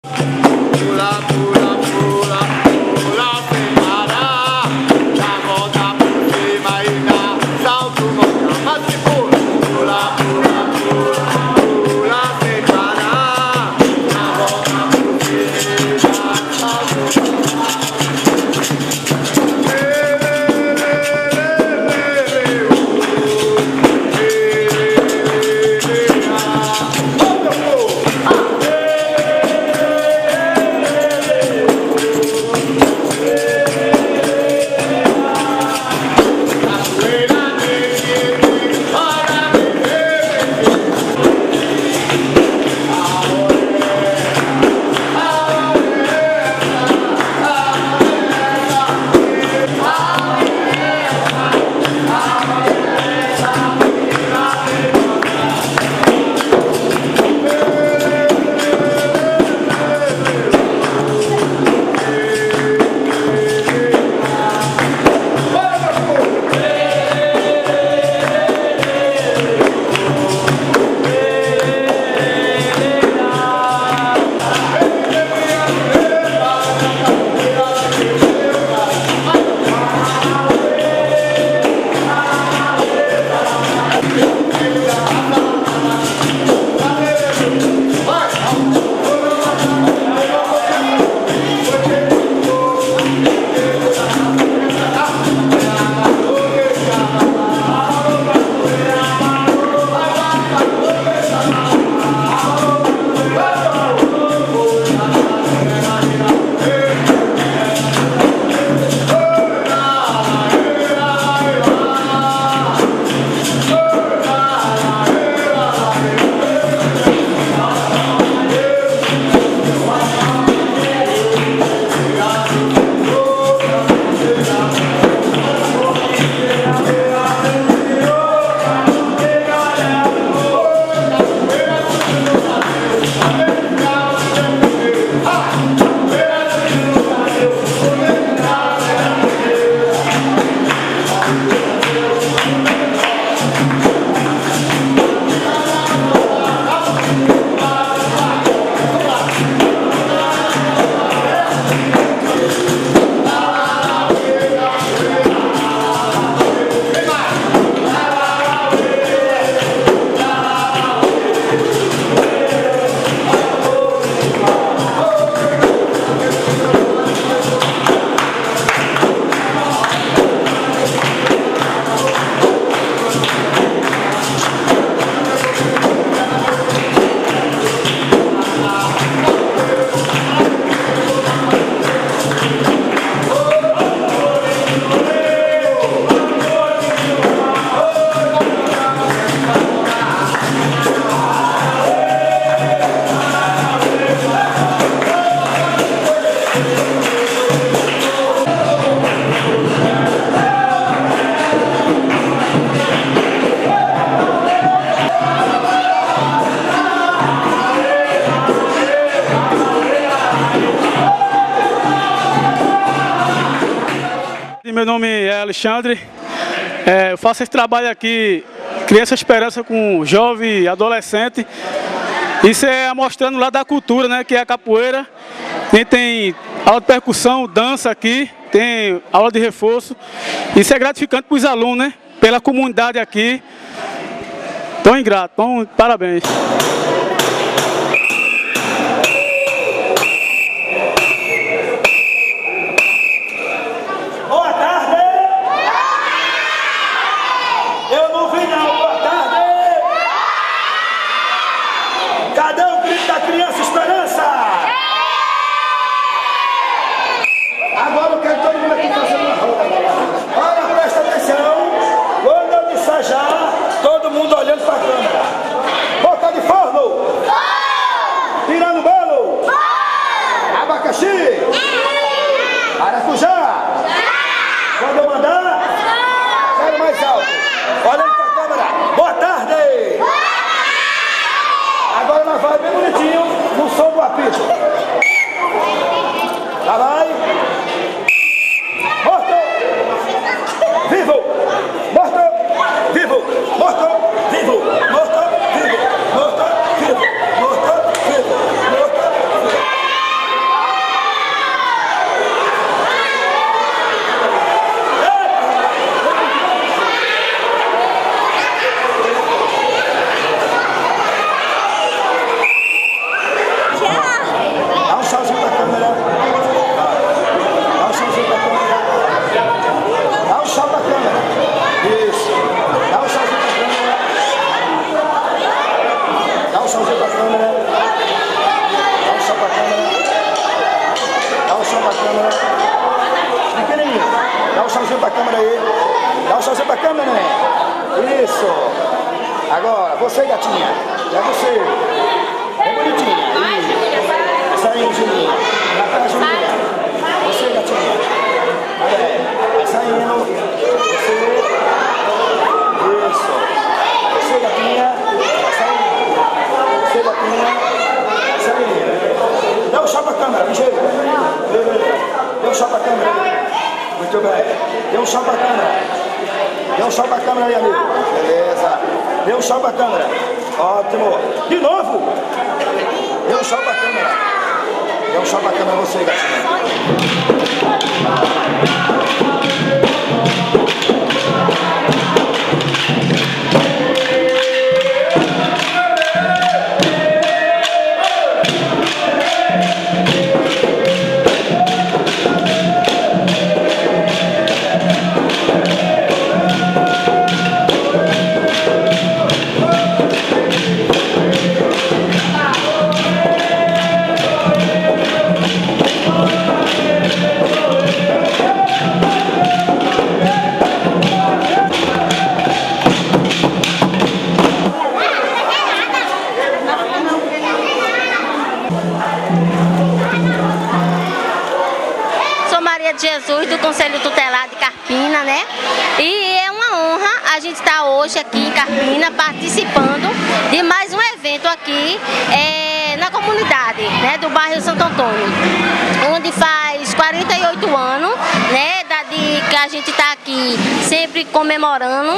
Meu nome é Alexandre, eu faço esse trabalho aqui, Criança Esperança com jovem e adolescente. Isso é mostrando lá da cultura, né, que é a capoeira. Tem aula de percussão, dança aqui, tem aula de reforço. Isso é gratificante para os alunos, né, pela comunidade aqui. Tão ingrato, parabéns. Cadê o grito da Criança Esperança? Agora eu quero todo mundo aqui fazendo uma roda. Olha, presta atenção. Quando eu disser já, todo mundo olhando para a câmera. Boca de forno. câmera aí. Dá um tchauzinho pra câmera, neném. Isso. Agora, você, gatinha. É você. É bonitinha. Isso aí, Julinha. Na cara, Julinha. Você, gatinha. Vai saindo. Você. Isso. Você, gatinha. Vai saindo. Você, gatinha. Vai saindo. Dá um chá pra câmera, ligeiro. Dê um chá pra câmera. Muito bem. Dê um chá pra câmera. Dê um chá pra câmera aí, amigo. Beleza. Dê um chá pra câmera. Ótimo. De novo. Dê um chá pra câmera. Dê um chá pra câmera você, gatinha. Jesus do Conselho Tutelar de Carpina, né? E é uma honra a gente estar hoje aqui em Carpina participando de mais um evento aqui na comunidade, né, do bairro Santo Antônio, onde faz 48 anos, né, que a gente está aqui sempre comemorando.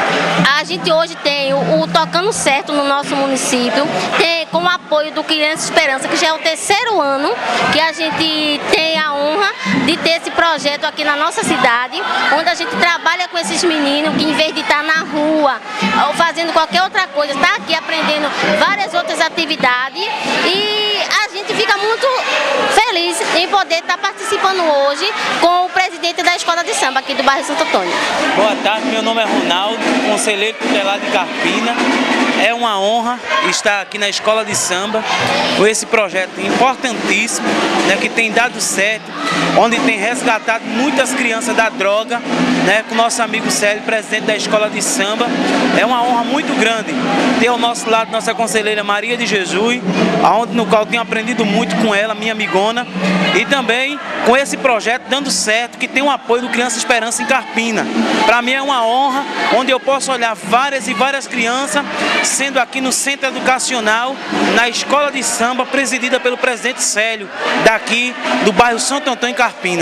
A gente hoje tem o Tocando Certo no nosso município, com o apoio do Criança Esperança, que já é o 3º ano que a gente tem a honra de ter esse projeto aqui na nossa cidade, onde a gente trabalha com esses meninos que, em vez de estar na rua ou fazendo qualquer outra coisa, está aqui aprendendo várias outras atividades, e a gente fica muito feliz em poder estar participando hoje com o presidente da Escola de Samba aqui do bairro Santo Antônio. Boa tarde, meu nome é Ronaldo, conselheiro tutelar de Carpina. É uma honra estar aqui na Escola de Samba com esse projeto importantíssimo, né, que tem dado certo, onde tem resgatado muitas crianças da droga, né, com o nosso amigo Célio, presidente da Escola de Samba. É uma honra muito grande ter ao nosso lado nossa conselheira Maria de Jesus, no qual tenho aprendido muito com ela, minha amigona, e também com esse projeto dando certo, que tem o apoio do Criança Esperança em Carpina. Para mim é uma honra, onde eu posso olhar várias e várias crianças sendo aqui no Centro Educacional, na Escola de Samba, presidida pelo presidente Célio, daqui do bairro Santo Antônio, em Carpina.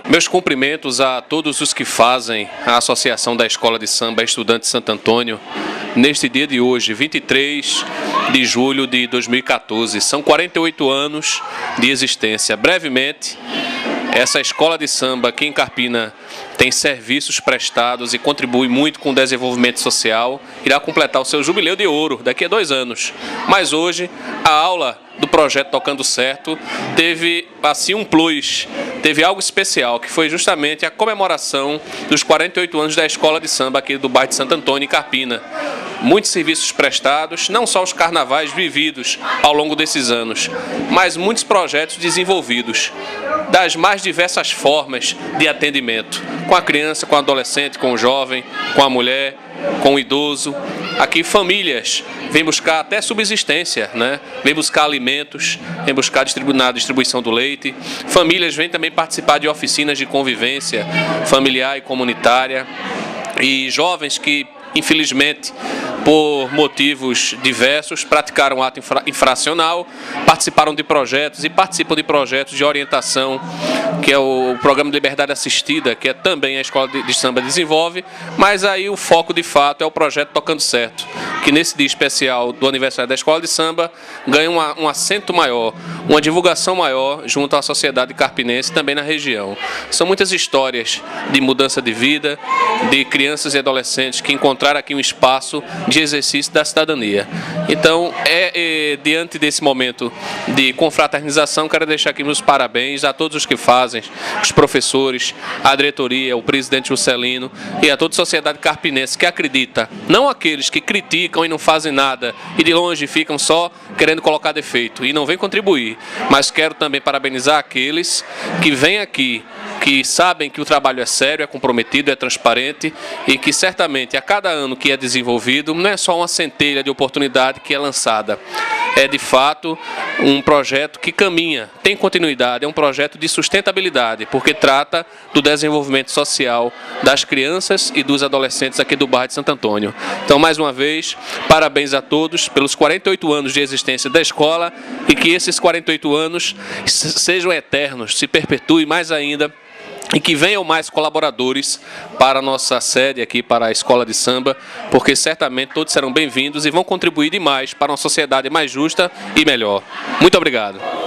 Meus cumprimentos a todos os que fazem a Associação da Escola de Samba Estudante Santo Antônio neste dia de hoje, 23 de julho de 2014. São 48 anos de existência. Brevemente, essa escola de samba aqui em Carpina tem serviços prestados e contribui muito com o desenvolvimento social. Irá completar o seu jubileu de ouro daqui a 2 anos. Mas hoje, a aula do projeto Tocando Certo teve assim um plus, teve algo especial, que foi justamente a comemoração dos 48 anos da escola de samba aqui do bairro de Santo Antônio, em Carpina. Muitos serviços prestados, não só os carnavais vividos ao longo desses anos, mas muitos projetos desenvolvidos das mais diversas formas de atendimento, com a criança, com o adolescente, com o jovem, com a mulher, com o idoso. Aqui famílias vêm buscar até subsistência, né? Vêm buscar alimentos, vêm buscar na distribuição do leite. Famílias vêm também participar de oficinas de convivência familiar e comunitária. E jovens que, infelizmente, por motivos diversos, praticaram um ato infracional, participaram de projetos e participam de projetos de orientação, que é o Programa de Liberdade Assistida, que é também a Escola de Samba desenvolve, mas aí o foco de fato é o projeto Tocando Certo, que nesse dia especial do aniversário da Escola de Samba ganha um assento maior, uma divulgação maior junto à sociedade carpinense também na região. São muitas histórias de mudança de vida, de crianças e adolescentes que encontraram aqui um espaço de exercício da cidadania. Então, diante desse momento de confraternização, quero deixar aqui meus parabéns a todos os que fazem, os professores, a diretoria, o presidente Juscelino e a toda a sociedade carpinense que acredita, não aqueles que criticam e não fazem nada e de longe ficam só querendo colocar defeito e não vêm contribuir, mas quero também parabenizar aqueles que vêm aqui, que sabem que o trabalho é sério, é comprometido, é transparente e que certamente a cada ano que é desenvolvido não é só uma centelha de oportunidade que é lançada. É de fato um projeto que caminha, tem continuidade, é um projeto de sustentabilidade, porque trata do desenvolvimento social das crianças e dos adolescentes aqui do bairro de Santo Antônio. Então, mais uma vez, parabéns a todos pelos 48 anos de existência da escola e que esses 48 anos sejam eternos, se perpetuem mais ainda e que venham mais colaboradores para a nossa sede aqui, para a Escola de Samba, porque certamente todos serão bem-vindos e vão contribuir demais para uma sociedade mais justa e melhor. Muito obrigado.